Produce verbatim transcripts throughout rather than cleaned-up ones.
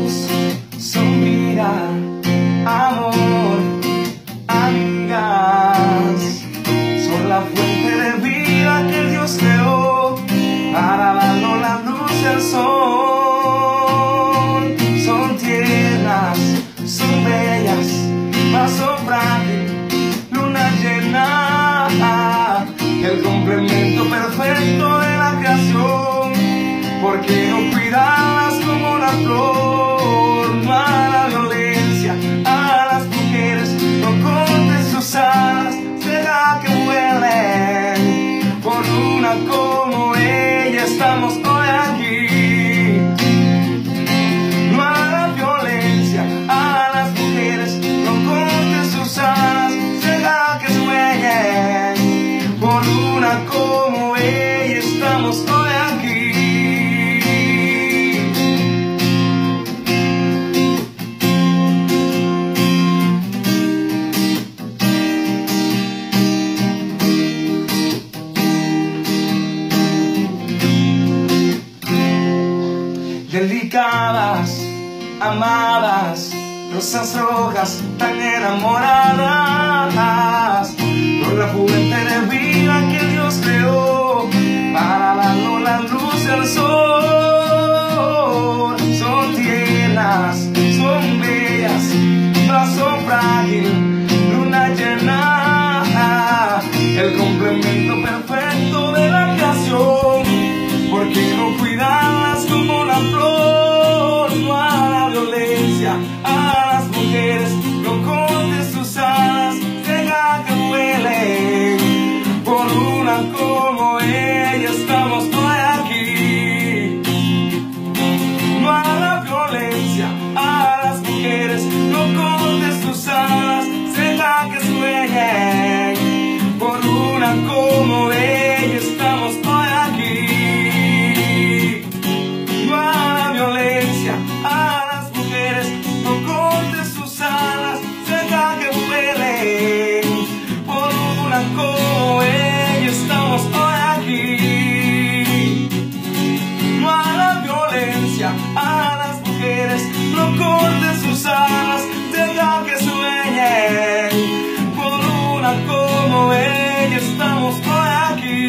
luz, son vida, amor, amigas. Son la fuente de vida que Dios creó para darnos la luz del sol. Son tiernas, son bellas, mas son frágil, luna llena, el complemento perfecto de la creación. ¿Por qué no cuidarlas como la flor? No a la violencia, a las mujeres, no cortes sus alas, será que vuelen. Por una como ella estamos hoy aquí. No a la violencia, a las mujeres, no cortes sus alas, será que sueñen. Por una como ella estamos hoy aquí. Delicadas, amadas, rosas rojas tan enamoradas, con la fuente de vida que Dios creó para darnos la luz del sol. Son tiernas, son bellas, mas son frágil, luna llena, el complemento perfecto de la creación. ¿Por qué no cuidarlas como la flor? No a la violencia, a las mujeres, no cortes sus alas, deja que vuelen. Por una como ella estamos hoy aquí. No a la violencia, a las mujeres, no cortes sus alas, deja que sueñen. Por una como ella estamos hoy aquí. A las mujeres, no cortes sus alas, deja que vuelen. Por una como ella estamos hoy aquí. No a la violencia, a las mujeres, no cortes sus alas, deja que sueñen. Por una como ella estamos hoy aquí.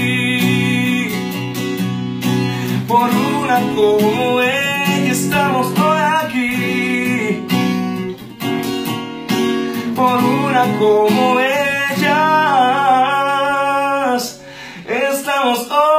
Por una como ella estamos hoy aquí. Por una como ellas estamos hoy.